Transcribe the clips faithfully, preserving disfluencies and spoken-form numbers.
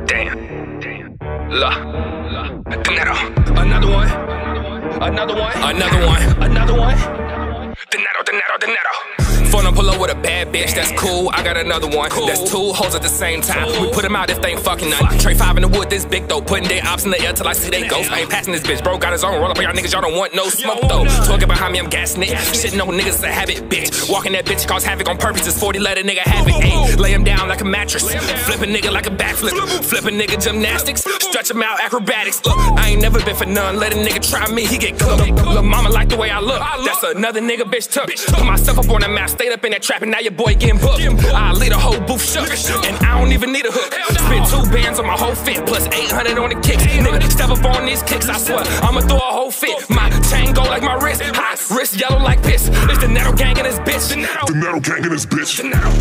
Damn. Damn. La. La. Dinero. Another one. Another one. Another one. Another one. Dinero, dinero, dinero. Phone up, pull up with a bad bitch, that's cool. I got another one, cool. That's two hoes at the same time. We put them out if they ain't fucking none. Trade five in the wood, this big though. Putting their ops in the air till I see they ghost. I ain't passing this bitch, bro. Got his own roll up on y'all niggas, y'all don't want no smoke though. Talking behind me, I'm gassing it. Shitting on niggas, a habit, bitch. Walking that bitch cause havoc on purpose. It's forty, let a nigga have it. Ayy, lay him down like a mattress. Flip a nigga like a backflip. Flip a nigga gymnastics. Stretch him out acrobatics. Look, I ain't never been for none. Let a nigga try me, he get cooked. Lil' mama like the way I look. That's another nigga bitch took. Put myself up on the map, stayed up in that trap, and now your boy getting booked. I lead a whole booth shook, and I don't even need a hook. Spent two bands on my whole fit, plus eight hundred on the kicks. Nigga, step up on these kicks, I swear, I'ma throw a whole fit. My chain go like my wrist, hot, wrist yellow like piss. It's the Netto gang in this bitch. The Netto gang in this bitch.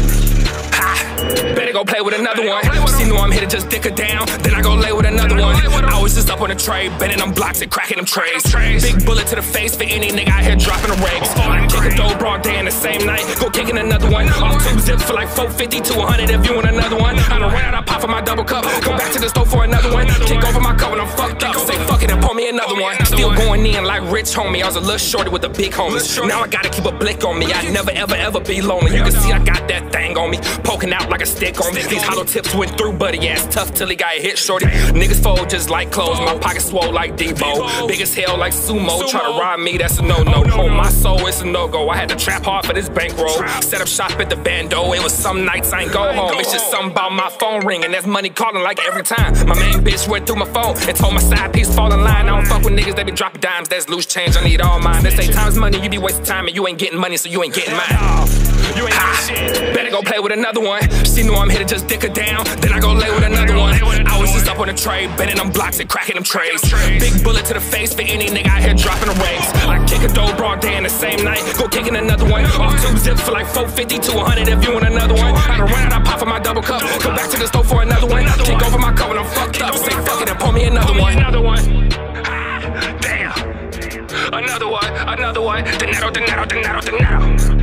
Ha, better go play with another one. She know I'm here to just dick her down, then I go lay with another one. I was just up on the trade, bending them blocks and cracking them trays. Big bullet to the face for any nigga out here dropping the rakes. I kick a dope broad day in the same night, go kicking another one. Off two zips for like four fifty to a hundred if you want another one. I done ran out, I pop for my double cup. Go back to the store for another one. Kick over my cup when I'm fucked up. Say fuck it and pour me another one. Still going in like rich homie. I was a little shorty with the big homies. Now I gotta keep a blick on me. I never ever ever be lonely. You can see I got that thing on me, poking out like a stick on me. These hollow tips went through, buddy ass tough till he got hit shorty. Niggas fold just like clothes. My pocket swole like Debo. Big as hell like sumo. Try to rob me, that's a no-no. On my soul, it's a no-go. I had to trap hard for this bankroll. Set up shop at the bando. It was some nights I ain't go home. It's just something about my phone ringing. That's money calling like every time. My main bitch went through my phone and told my side piece fall in line. I don't fuck with niggas, they be dropping dimes. That's loose change, I need all mine. They say time's money, you be wasting time, and you ain't getting money, so you ain't getting mine. You ain't ha, better go play with another one. She know I'm here to just dick her down, then I go lay with another one. I was just up on the trade, bending them blocks and cracking them trays. Big bullet to the face for any nigga out here dropping the rakes. I kick a dope broad day in the same night, go kicking another one. Off two zips for like four fifty to a hundred if you want another one. I done ran out, I pop for my double cup. Go back to the store for another one. Kick over my cup when I'm fucked up. Say fuck it and pour me another one. Another one. Damn. Another one, another one. Dinero, dinero, dinero, dinero.